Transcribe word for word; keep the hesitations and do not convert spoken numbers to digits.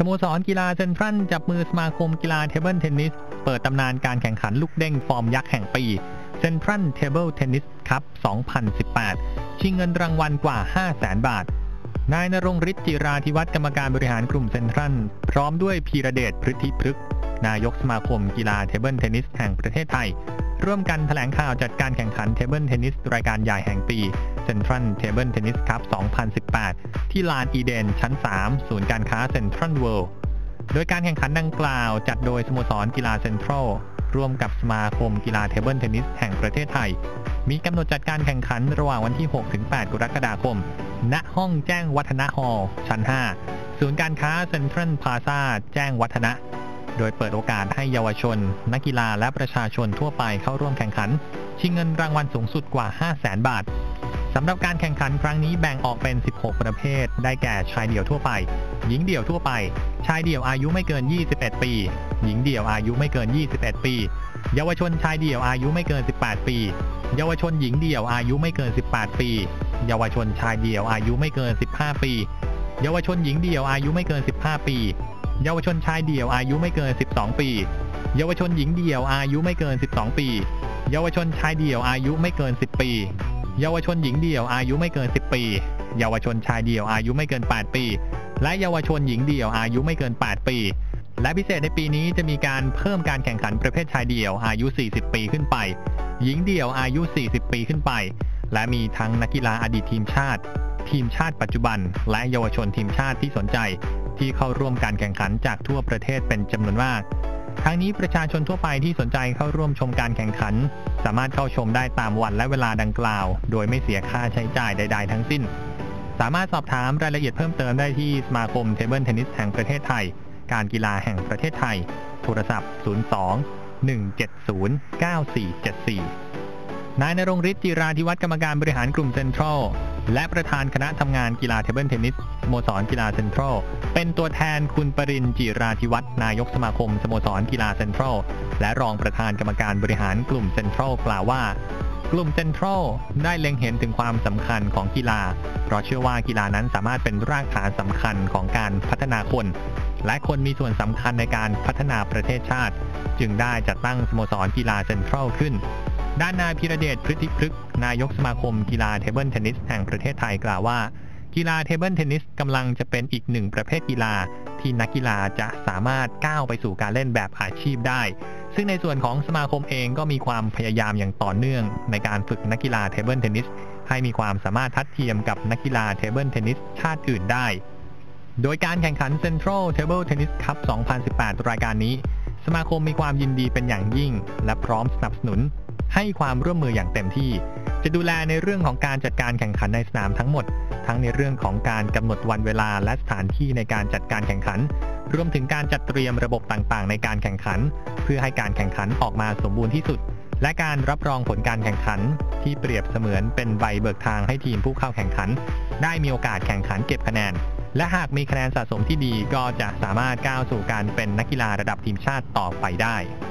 โมสรกีฬาเซ็นทรัลจับมือสมาคมกีฬาเทเบิลเทนนิสเปิดตำนานการแข่งขันลูกเด้งฟอร์มยักษ์แห่งปีเซ็นทรัลเทเบิลเทนนิสคัพ สองพันสิบแปด ชิงเงินรางวัลกว่า ห้าแสน บาทนายณรงค์ฤทธิ์จิราธิวัฒน์กรรมการบริหารกลุ่มเซ็นทรัลพร้อมด้วยพีระเดชพฤทธิพฤกษ์นายกสมาคมกีฬาเทเบิลเทนนิสแห่งประเทศไทยร่วมกันแถลงข่าวจัดการแข่งขันเทเบิลเทนนิสรายการใหญ่แห่งปีเซ็นทรัลเทเบิลเทนนิสคัพ สองพันสิบแปด ที่ลานอีเดนชั้น สาม ศูนย์การค้าเซ็นทรัลเวิลด์โดยการแข่งขันดังกล่าวจัดโดยสโมสรกีฬาเซ็นทรัลร่วมกับสมาคมกีฬาเทเบิลเทนนิสแห่งประเทศไทยมีกำหนดจัดการแข่งขันระหว่างวันที่ หกถึงแปด กรกฎาคมณห้องแจ้งวัฒนะฮอลล์ชั้น ห้า ศูนย์การค้าเซ็นทรัลพลาซ่าแจ้งวัฒนะโดยเปิดโอกาสให้เยาวชนนักกีฬาและประชาชนทั่วไปเข้าร่วมแข่งขันชิงเงินรางวัลสูงสุดกว่า ห้าแสน บาทสำหรับการแข่งขันครั้งนี้แบ่งออกเป็น สิบหก ประเภทได้แก่ชายเดี่ยวทั่วไปหญิงเดี่ยวทั่วไปชายเดี่ยวอายุไม่เกิน ยี่สิบเอ็ด ปีหญิงเดี่ยวอายุไม่เกิน ยี่สิบเอ็ด ปีเยาวชนชายเดี่ยวอายุไม่เกิน สิบแปด ปีเยาวชนหญิงเดี่ยวอายุไม่เกิน สิบแปด ปีเยาวชนชายเดี่ยวอายุไม่เกิน สิบห้า ปีเยาวชนหญิงเดี่ยวอายุไม่เกิน สิบห้า ปีเยาวชนชายเดี่ยวอายุไม่เกิน สิบสอง ปีเยาวชนหญิงเดี่ยวอายุไม่เกิน สิบสอง ปีเยาวชนชายเดี่ยวอายุไม่เกิน สิบ ปีเยาวชนหญิงเดี่ยวอายุไม่เกิน สิบ ปีเยาวชนชายเดี่ยวอายุไม่เกิน แปด ปีและเยาวชนหญิงเดี่ยวอายุไม่เกิน แปด ปีและพิเศษในปีนี้จะมีการเพิ่มการแข่งขันประเภทชายเดี่ยวอายุ สี่สิบ ปีขึ้นไปหญิงเดี่ยวอายุ สี่สิบ ปีขึ้นไปและมีทั้งนักกีฬาอดีตทีมชาติทีมชาติปัจจุบันและเยาวชนทีมชาติที่สนใจที่เข้าร่วมการแข่งขันจากทั่วประเทศเป็นจำนวนมากทั้งนี้ประชาชนทั่วไปที่สนใจเข้าร่วมชมการแข่งขันสามารถเข้าชมได้ตามวันและเวลาดังกล่าวโดยไม่เสียค่าใช้จ่ายใดๆทั้งสิ้นสามารถสอบถามรายละเอียดเพิ่มเติมได้ที่สมาคมเทเบิลเทนนิสแห่งประเทศไทยการกีฬาแห่งประเทศไทยโทรศัพท์ศูนย์ สอง หนึ่ง เจ็ด ศูนย์ เก้า สี่ เจ็ด สี่นายณรงค์ฤทธิ์จิราธิวัฒน์กรรมการบริหารกลุ่มเซ็นทรัลและประธานคณะทำงานกีฬาเทเบิลเทนนิสสโมสรกีฬาเซ็นทรัลเป็นตัวแทนคุณปรินทร์จิราธิวัฒน์นายกสมาคมสโมสรกีฬาเซ็นทรัลและรองประธานกรรมการบริหารกลุ่มเซ็นทรัลกล่าวว่ากลุ่มเซ็นทรัลได้เล็งเห็นถึงความสำคัญของกีฬาเพราะเชื่อว่ากีฬานั้นสามารถเป็นรากฐานสำคัญของการพัฒนาคนและคนมีส่วนสำคัญในการพัฒนาประเทศชาติจึงได้จัดตั้งสโมสรกีฬาเซ็นทรัลขึ้นด้านนายพีระเดชพฤทธิพฤกษ์นายกสมาคมกีฬาเทเบิลเทนนิสแห่งประเทศไทยกล่าวว่ากีฬาเทเบิลเทนนิสกำลังจะเป็นอีกหนึ่งประเภทกีฬาที่นักกีฬาจะสามารถก้าวไปสู่การเล่นแบบอาชีพได้ซึ่งในส่วนของสมาคมเองก็มีความพยายามอย่างต่อเนื่องในการฝึกนักกีฬาเทเบิลเทนนิสให้มีความสามารถทัดเทียมกับนักกีฬาเทเบิลเทนนิสชาติอื่นได้โดยการแข่งขัน Central Table Tennis Cup สองพันสิบแปด รายการนี้สมาคมมีความยินดีเป็นอย่างยิ่งและพร้อมสนับสนุนให้ความร่วมมืออย่างเต็มที่จะดูแลในเรื่องของการจัดการแข่งขันในสนามทั้งหมดทั้งในเรื่องของการกำหนดวันเวลาและสถานที่ในการจัดการแข่งขันรวมถึงการจัดเตรียมระบบต่างๆในการแข่งขันเพื่อให้การแข่งขันออกมาสมบูรณ์ที่สุดและการรับรองผลการแข่งขันที่เปรียบเสมือนเป็นใบเบิกทางให้ทีมผู้เข้าแข่งขันได้มีโอกาสแข่งขันเก็บคะแนนและหากมีคะแนนสะสมที่ดีก็จะสามารถก้าวสู่การเป็นนักกีฬาระดับทีมชาติต่อไปได้